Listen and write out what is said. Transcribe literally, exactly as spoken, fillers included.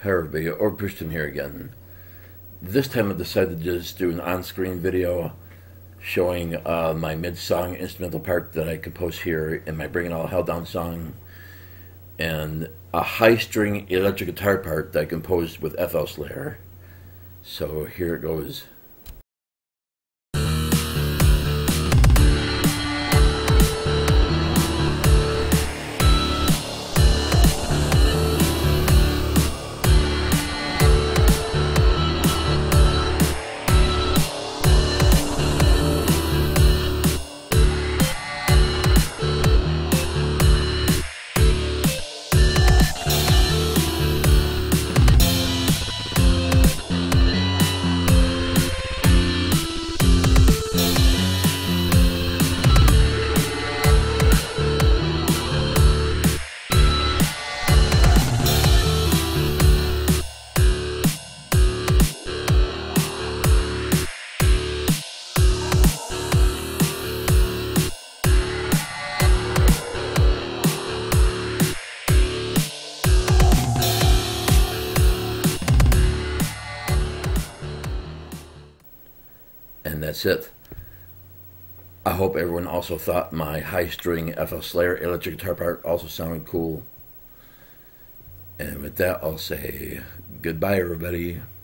Hey everybody, OverPushed him here again. This time I decided to just do an on-screen video showing uh, my mid-song instrumental part that I composed here in my Bring It All Hell Down song, and a high-string electric guitar part that I composed with F L Slayer. So here it goes. And that's it. I hope everyone also thought my high-string F L Slayer electric guitar part also sounded cool. And with that, I'll say goodbye, everybody.